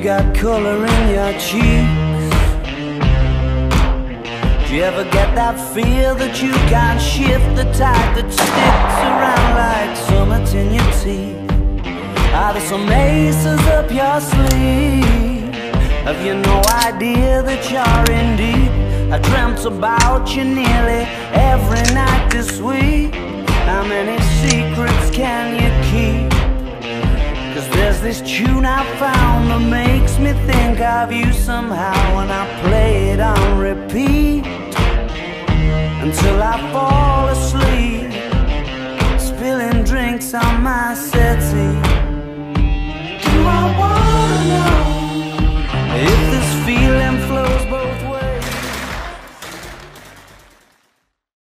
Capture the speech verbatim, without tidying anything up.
got color in your cheeks? Do you ever get that feel that you can't shift, the tide that sticks around like summits in your teeth? Are there some aces up your sleeve? Have you no idea that you're in deep? I dreamt about you nearly every night this week. How many secrets can you keep? Cause there's this tune I found that makes me think of you somehow, and I play it on repeat until I fall asleep, spilling drinks on myself.